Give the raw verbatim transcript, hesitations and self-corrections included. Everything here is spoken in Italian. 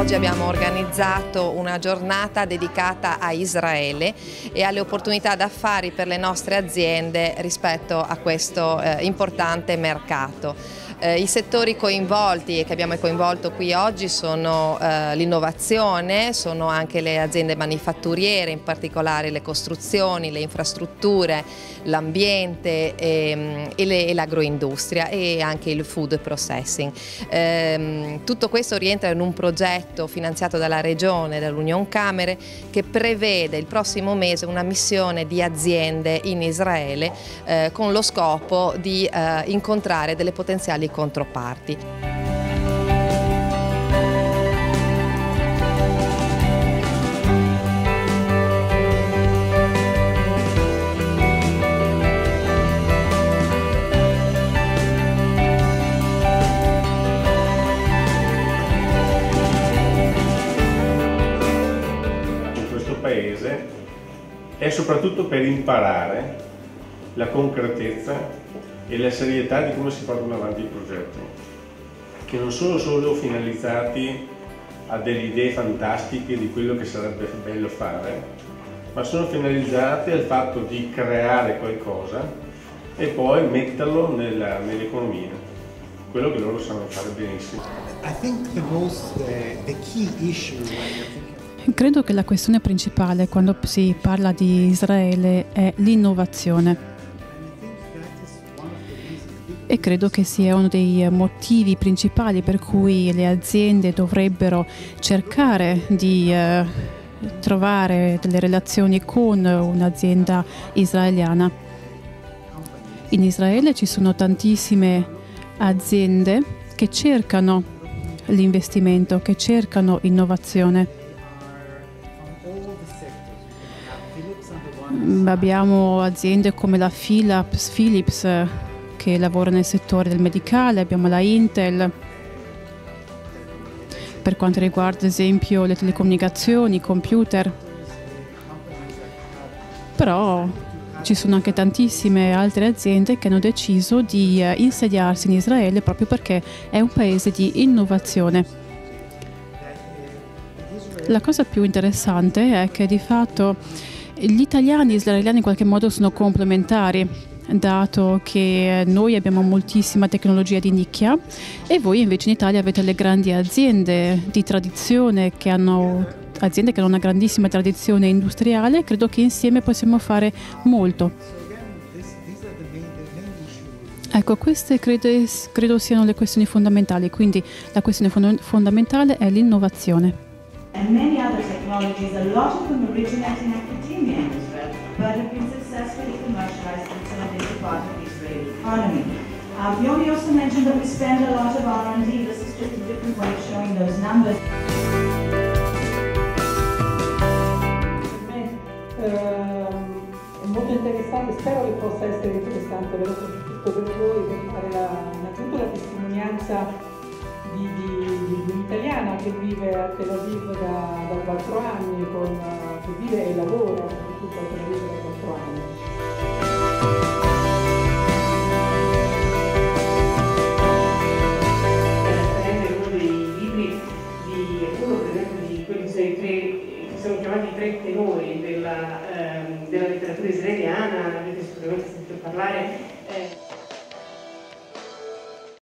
Oggi abbiamo organizzato una giornata dedicata a Israele e alle opportunità d'affari per le nostre aziende rispetto a questo eh, importante mercato. Eh, I settori coinvolti e che abbiamo coinvolto qui oggi sono eh, l'innovazione, sono anche le aziende manifatturiere, in particolare le costruzioni, le infrastrutture, l'ambiente e, e l'agroindustria e anche il food processing. Eh, tutto questo rientra in un progetto finanziato dalla Regione, dall'Union Camere, che prevede il prossimo mese una missione di aziende in Israele eh, con lo scopo di eh, incontrare delle potenziali controparti. In questo paese è soprattutto per imparare la concretezza e la serietà di come si portano avanti i progetti, che non sono solo finalizzati a delle idee fantastiche di quello che sarebbe bello fare, ma sono finalizzati al fatto di creare qualcosa e poi metterlo nell'economia, quello che loro sanno fare benissimo. I think the most, uh, the key issue when you're thinking... Credo che la questione principale quando si parla di Israele è l'innovazione. E credo che sia uno dei motivi principali per cui le aziende dovrebbero cercare di eh, trovare delle relazioni con un'azienda israeliana. In Israele ci sono tantissime aziende che cercano l'investimento, che cercano innovazione. Abbiamo aziende come la Philips, Philips che lavora nel settore del medicale, abbiamo la Intel, per quanto riguarda ad esempio le telecomunicazioni, i computer, però ci sono anche tantissime altre aziende che hanno deciso di insediarsi in Israele proprio perché è un paese di innovazione. La cosa più interessante è che di fatto gli italiani e gli israeliani in qualche modo sono complementari, dato che noi abbiamo moltissima tecnologia di nicchia e voi invece in Italia avete le grandi aziende di tradizione che hanno aziende che hanno una grandissima tradizione industriale. Credo che insieme possiamo fare molto. Ecco, queste credo, credo siano le questioni fondamentali, quindi la questione fondamentale è l'innovazione. And many other technologies, a lot of them originate in academia in Israel, but have been successfully commercialized and turned into part of the Israeli economy. Uh, Yoni also mentioned that we spend a lot of R and D. This is just a different way of showing those numbers. Per me è molto interessante, spero che possa essere interessante, però soprattutto per voi, per fare la, innanzitutto la testimonianza Di, di, di un'italiana che vive a Tel Aviv da, da quattro anni, con, che vive e lavora soprattutto a Tel Aviv da quattro anni. È uno dei libri di, è uno per esempio di quelli sei tre, che sono chiamati i tre tenori della, ehm, della letteratura israeliana, avete sicuramente sentito parlare. Eh,